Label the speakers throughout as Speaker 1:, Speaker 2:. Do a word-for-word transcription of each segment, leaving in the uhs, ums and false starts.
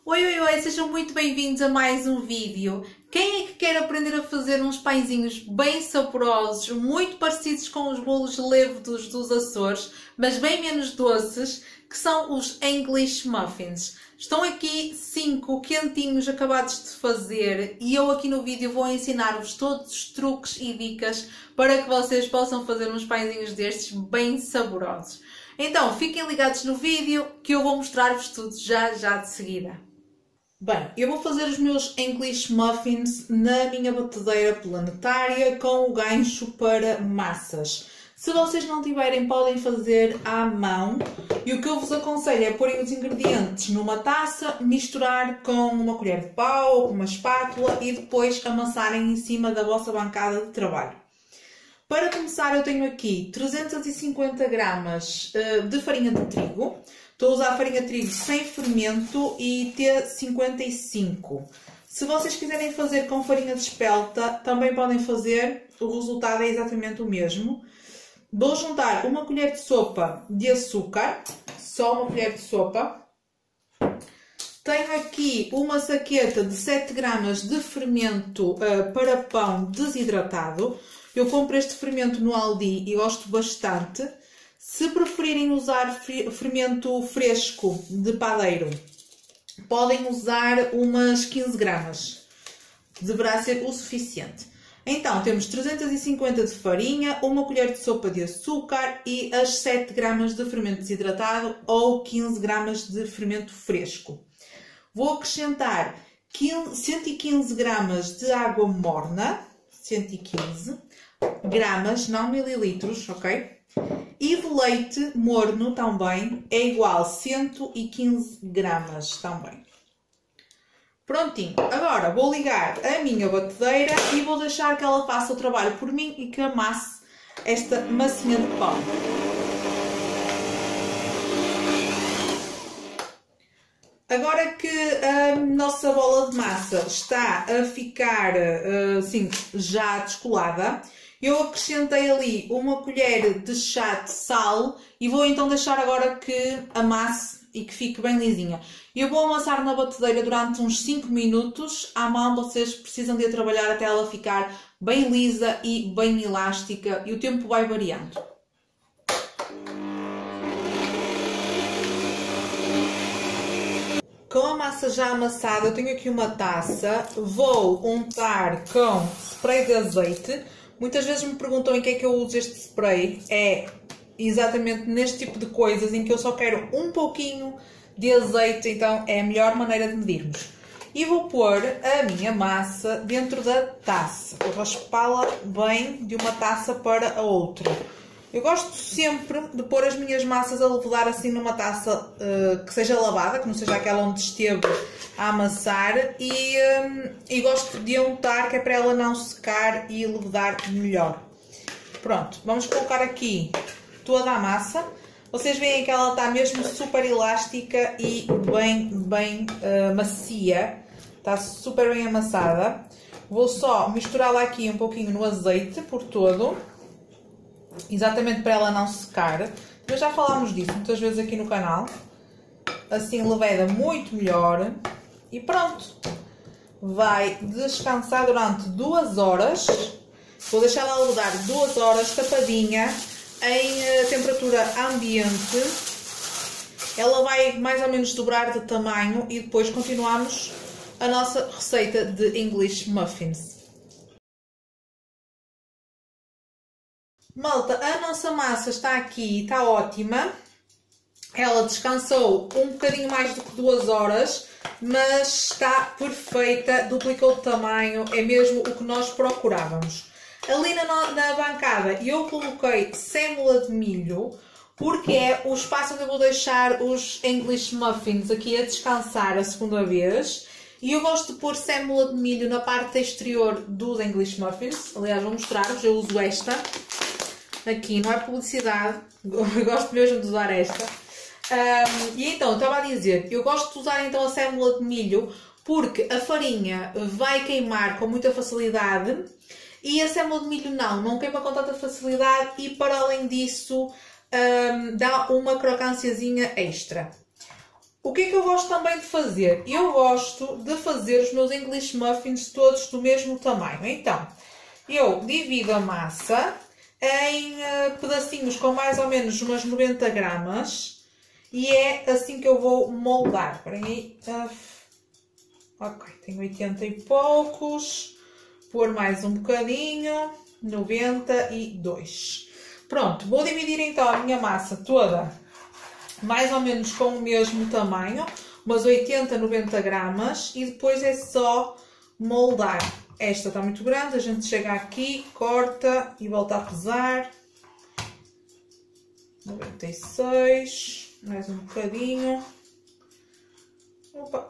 Speaker 1: Oi, oi, oi, sejam muito bem-vindos a mais um vídeo. Quem é que quer aprender a fazer uns pãezinhos bem saborosos, muito parecidos com os bolos levedos dos Açores, mas bem menos doces, que são os English Muffins? Estão aqui cinco quentinhos acabados de fazer e eu aqui no vídeo vou ensinar-vos todos os truques e dicas para que vocês possam fazer uns pãezinhos destes bem saborosos. Então, fiquem ligados no vídeo que eu vou mostrar-vos tudo já, já de seguida. Bem, eu vou fazer os meus English Muffins na minha batedeira planetária com o gancho para massas. Se vocês não tiverem, podem fazer à mão. E o que eu vos aconselho é porem os ingredientes numa taça, misturar com uma colher de pau ou com uma espátula e depois amassarem em cima da vossa bancada de trabalho. Para começar, eu tenho aqui trezentos e cinquenta gramas de farinha de trigo. Estou a usar farinha de trigo sem fermento e T cinquenta e cinco. Se vocês quiserem fazer com farinha de espelta, também podem fazer, o resultado é exatamente o mesmo. Vou juntar uma colher de sopa de açúcar, só uma colher de sopa. Tenho aqui uma saqueta de sete gramas de fermento uh, para pão desidratado. Eu compro este fermento no Aldi e gosto bastante. Se preferirem usar fermento fresco de padeiro, podem usar umas quinze gramas. Deverá ser o suficiente. Então, temos trezentos e cinquenta de farinha, uma colher de sopa de açúcar e as sete gramas de fermento desidratado ou quinze gramas de fermento fresco. Vou acrescentar cento e quinze gramas de água morna, cento e quinze gramas, não mililitros, ok? E de leite morno também é igual a cento e quinze gramas também. Prontinho. Agora vou ligar a minha batedeira e vou deixar que ela faça o trabalho por mim e que amasse esta massinha de pão. Agora que a nossa bola de massa está a ficar assim já descolada, eu acrescentei ali uma colher de chá de sal e vou então deixar agora que amasse e que fique bem lisinha. Eu vou amassar na batedeira durante uns cinco minutos. À mão vocês precisam de a trabalhar até ela ficar bem lisa e bem elástica e o tempo vai variando. Com a massa já amassada, eu tenho aqui uma taça. Vou untar com spray de azeite. Muitas vezes me perguntam em que é que eu uso este spray. É exatamente neste tipo de coisas em que eu só quero um pouquinho de azeite, então é a melhor maneira de medirmos. E vou pôr a minha massa dentro da taça. Vou raspá-la bem de uma taça para a outra. Eu gosto sempre de pôr as minhas massas a levedar assim numa taça uh, que seja lavada, que não seja aquela onde esteve a amassar, e, um, e gosto de untar, que é para ela não secar e levedar melhor. Pronto, vamos colocar aqui toda a massa. Vocês veem que ela está mesmo super elástica e bem, bem uh, macia. Está super bem amassada. Vou só misturá-la aqui um pouquinho no azeite por todo. Exatamente para ela não secar. Mas já falámos disso muitas vezes aqui no canal. Assim leveda muito melhor. E pronto. Vai descansar durante duas horas. Vou deixá-la levedar duas horas tapadinha em temperatura ambiente. Ela vai mais ou menos dobrar de tamanho e depois continuamos a nossa receita de English Muffins. Malta, a nossa massa está aqui, está ótima. Ela descansou um bocadinho mais do que duas horas, mas está perfeita, duplicou de tamanho, é mesmo o que nós procurávamos. Ali na, na bancada eu coloquei sêmola de milho, porque é o espaço onde eu vou deixar os English Muffins aqui a descansar a segunda vez. E eu gosto de pôr sêmola de milho na parte exterior dos English Muffins. Aliás, vou mostrar-vos, eu uso esta. Aqui, não é publicidade, eu gosto mesmo de usar esta. Um, e então, estava a dizer, eu gosto de usar então a sêmola de milho porque a farinha vai queimar com muita facilidade e a sêmola de milho não, não queima com tanta facilidade e para além disso um, dá uma crocânciazinha extra. O que é que eu gosto também de fazer? Eu gosto de fazer os meus English Muffins todos do mesmo tamanho. Então, eu divido a massa em uh, pedacinhos com mais ou menos umas noventa gramas e é assim que eu vou moldar. Espera aí. Uh, ok, tenho oitenta e poucos. Pôr mais um bocadinho. noventa e dois. Pronto, vou dividir então a minha massa toda mais ou menos com o mesmo tamanho, umas oitenta, noventa gramas, e depois é só moldar. Esta está muito grande, a gente chega aqui, corta e volta a pesar. noventa e seis, mais um bocadinho. Opa.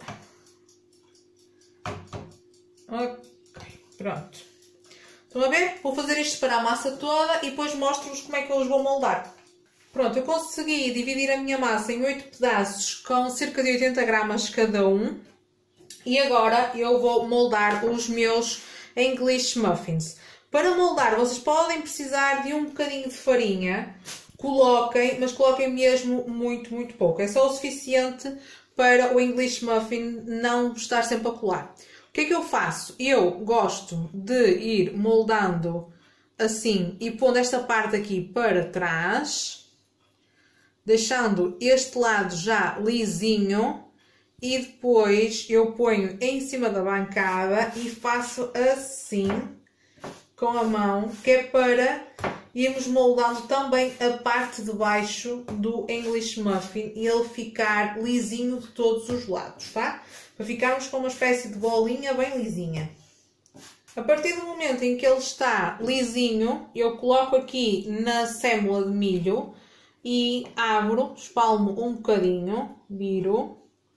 Speaker 1: Ok, pronto. Estão a ver? Vou fazer isto para a massa toda e depois mostro-vos como é que eu os vou moldar. Pronto, eu consegui dividir a minha massa em oito pedaços com cerca de oitenta gramas cada um. E agora eu vou moldar os meus English Muffins. Para moldar, vocês podem precisar de um bocadinho de farinha. Coloquem, mas coloquem mesmo muito, muito pouco. É só o suficiente para o English Muffin não estar sempre a colar. O que é que eu faço? Eu gosto de ir moldando assim e pondo esta parte aqui para trás, deixando este lado já lisinho, e depois eu ponho em cima da bancada e faço assim com a mão, que é para irmos moldando também a parte de baixo do English Muffin e ele ficar lisinho de todos os lados, tá? Para ficarmos com uma espécie de bolinha bem lisinha. A partir do momento em que ele está lisinho, eu coloco aqui na sêmola de milho e abro, espalmo um bocadinho, viro,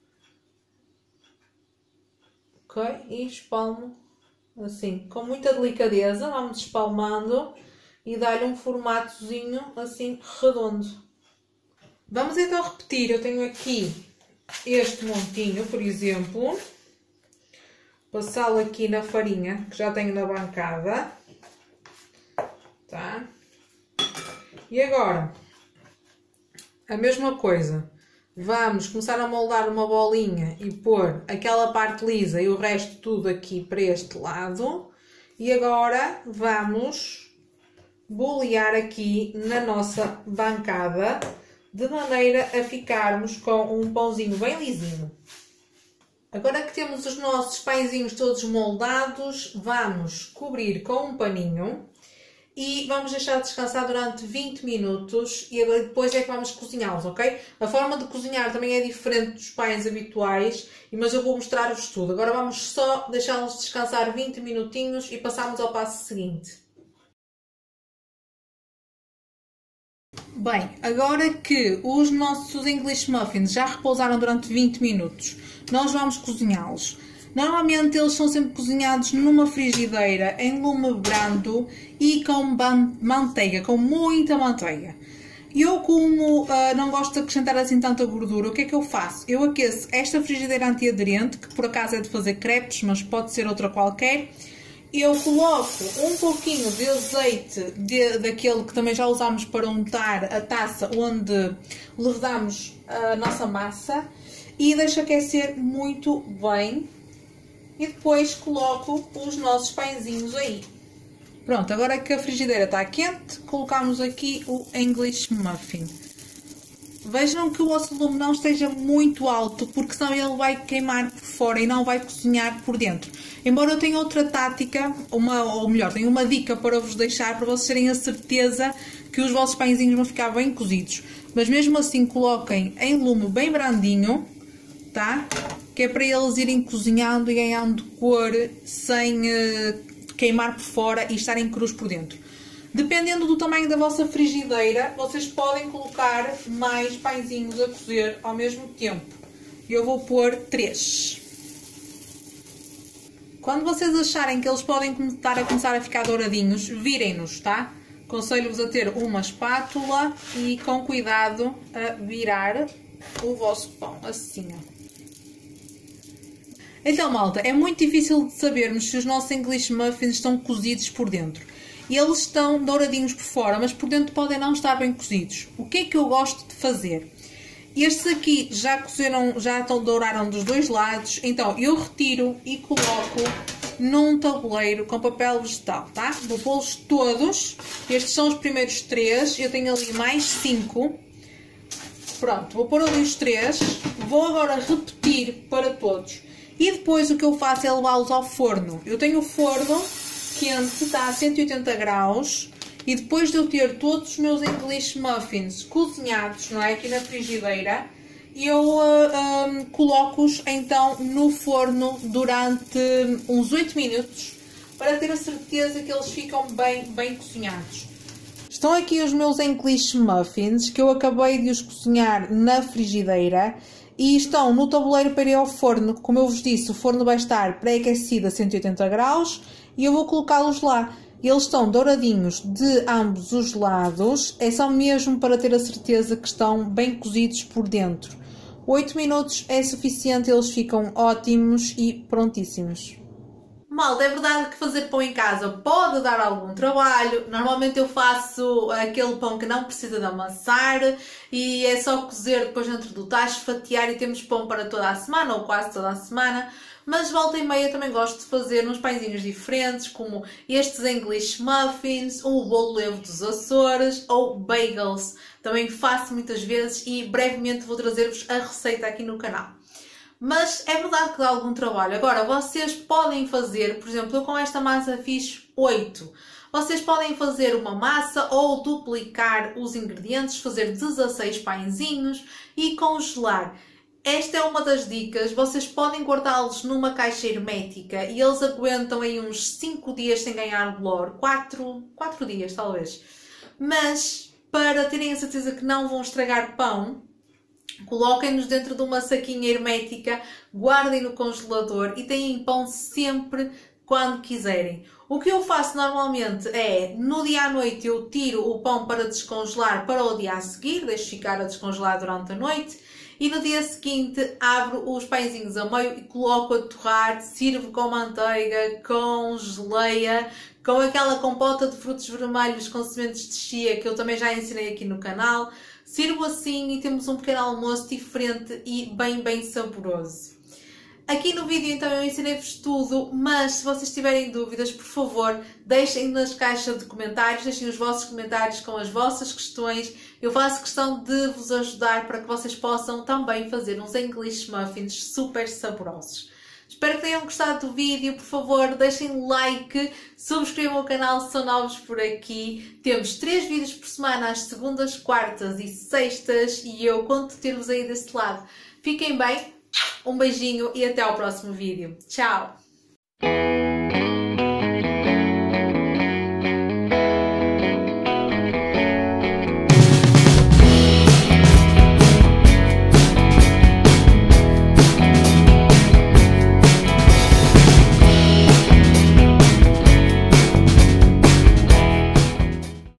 Speaker 1: ok? E espalmo assim, com muita delicadeza, vamos espalmando e dar-lhe um formatozinho assim redondo. Vamos então repetir, eu tenho aqui este montinho, por exemplo, passá-lo aqui na farinha que já tenho na bancada, tá? E agora, a mesma coisa, vamos começar a moldar uma bolinha e pôr aquela parte lisa e o resto tudo aqui para este lado. E agora vamos bolear aqui na nossa bancada, de maneira a ficarmos com um pãozinho bem lisinho. Agora que temos os nossos pãezinhos todos moldados, vamos cobrir com um paninho e vamos deixar descansar durante vinte minutos e depois é que vamos cozinhá-los, ok? A forma de cozinhar também é diferente dos pães habituais, mas eu vou mostrar-vos tudo. Agora vamos só deixá-los descansar vinte minutinhos e passamos ao passo seguinte. Bem, agora que os nossos English Muffins já repousaram durante vinte minutos, nós vamos cozinhá-los. Normalmente eles são sempre cozinhados numa frigideira em lume brando e com manteiga, com muita manteiga. Eu, como uh, não gosto de acrescentar assim tanta gordura, o que é que eu faço? Eu aqueço esta frigideira antiaderente, que por acaso é de fazer crepes, mas pode ser outra qualquer. Eu coloco um pouquinho de azeite, de, daquele que também já usámos para untar a taça onde levedamos a nossa massa, e deixo aquecer muito bem. E depois coloco os nossos pãezinhos aí. Pronto, agora que a frigideira está quente, colocamos aqui o English Muffin. Vejam que o vosso lume não esteja muito alto, porque senão ele vai queimar por fora e não vai cozinhar por dentro. Embora eu tenha outra tática, uma, ou melhor, tenho uma dica para vos deixar, para vocês terem a certeza que os vossos pãezinhos vão ficar bem cozidos. Mas mesmo assim coloquem em lume bem brandinho, tá? Que é para eles irem cozinhando e ganhando cor sem uh, queimar por fora e estarem crus por dentro. Dependendo do tamanho da vossa frigideira, vocês podem colocar mais pãezinhos a cozer ao mesmo tempo. Eu vou pôr três. Quando vocês acharem que eles podem estar a começar a ficar douradinhos, virem-nos, tá? Aconselho-vos a ter uma espátula e com cuidado a virar o vosso pão, assim, ó. Então, malta, é muito difícil de sabermos se os nossos English Muffins estão cozidos por dentro. E eles estão douradinhos por fora, mas por dentro podem não estar bem cozidos. O que é que eu gosto de fazer? Estes aqui já cozeram, já estão, douraram dos dois lados, então eu retiro e coloco num tabuleiro com papel vegetal, tá? Vou pô-los todos. Estes são os primeiros três, eu tenho ali mais cinco. Pronto, vou pôr ali os três. Vou agora repetir para todos. E depois o que eu faço é levá-los ao forno. Eu tenho o forno quente, está a cento e oitenta graus. E depois de eu ter todos os meus English muffins cozinhados, não é? Aqui na frigideira, eu uh, um, coloco-os então no forno durante uns oito minutos para ter a certeza que eles ficam bem, bem cozinhados. Estão aqui os meus English muffins que eu acabei de os cozinhar na frigideira e estão no tabuleiro para ir ao forno. Como eu vos disse, o forno vai estar pré-aquecido a cento e oitenta graus e eu vou colocá-los lá. Eles estão douradinhos de ambos os lados, é só mesmo para ter a certeza que estão bem cozidos por dentro. oito minutos é suficiente, eles ficam ótimos e prontíssimos. Malta, é verdade que fazer pão em casa pode dar algum trabalho. Normalmente eu faço aquele pão que não precisa de amassar e é só cozer depois dentro do tacho, fatiar e temos pão para toda a semana ou quase toda a semana. Mas volta e meia também gosto de fazer uns pãezinhos diferentes, como estes English muffins, ou o bolo levo dos Açores, ou bagels. Também faço muitas vezes e brevemente vou trazer-vos a receita aqui no canal. Mas é verdade que dá algum trabalho. Agora, vocês podem fazer, por exemplo, eu com esta massa fiz oito. Vocês podem fazer uma massa ou duplicar os ingredientes, fazer dezasseis pãezinhos e congelar. Esta é uma das dicas, vocês podem guardá-los numa caixa hermética e eles aguentam aí uns cinco dias sem ganhar bolor, quatro dias talvez. Mas para terem a certeza que não vão estragar pão, coloquem-nos dentro de uma saquinha hermética, guardem no congelador e têm pão sempre quando quiserem. O que eu faço normalmente é, no dia à noite eu tiro o pão para descongelar para o dia a seguir, deixo ficar a descongelar durante a noite. E no dia seguinte abro os pãezinhos a meio e coloco a torrar, sirvo com manteiga, com geleia, com aquela compota de frutos vermelhos com sementes de chia que eu também já ensinei aqui no canal. Sirvo assim e temos um pequeno almoço diferente e bem, bem saboroso. Aqui no vídeo então eu ensinei-vos tudo, mas se vocês tiverem dúvidas, por favor, deixem nas caixas de comentários, deixem os vossos comentários com as vossas questões. Eu faço questão de vos ajudar para que vocês possam também fazer uns English muffins super saborosos. Espero que tenham gostado do vídeo, por favor deixem like, subscrevam o canal se são novos por aqui. Temos três vídeos por semana, às segundas, quartas e sextas e eu conto ter-vos aí desse lado. Fiquem bem. Um beijinho e até ao próximo vídeo. Tchau!